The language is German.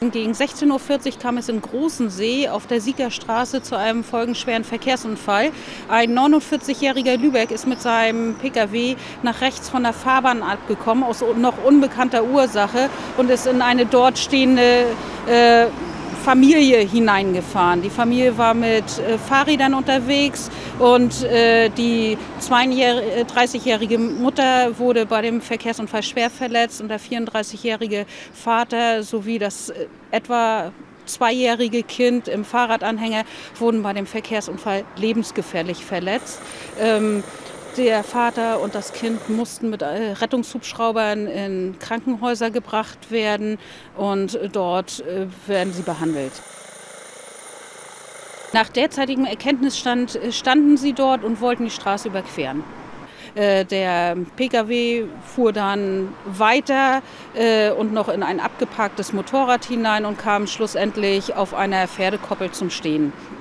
Gegen 16:40 Uhr kam es in Großensee auf der Siegerstraße zu einem folgenschweren Verkehrsunfall. Ein 49-jähriger Lübeck ist mit seinem Pkw nach rechts von der Fahrbahn abgekommen, aus noch unbekannter Ursache, und ist in eine dort stehende Familie hineingefahren. Die Familie war mit Fahrrädern unterwegs und die 30-jährige Mutter wurde bei dem Verkehrsunfall schwer verletzt und der 34-jährige Vater sowie das etwa 2-jährige Kind im Fahrradanhänger wurden bei dem Verkehrsunfall lebensgefährlich verletzt. Der Vater und das Kind mussten mit Rettungshubschraubern in Krankenhäuser gebracht werden und dort werden sie behandelt. Nach derzeitigem Erkenntnisstand standen sie dort und wollten die Straße überqueren. Der Pkw fuhr dann weiter und noch in ein abgeparktes Motorrad hinein und kam schlussendlich auf einer Pferdekoppel zum Stehen.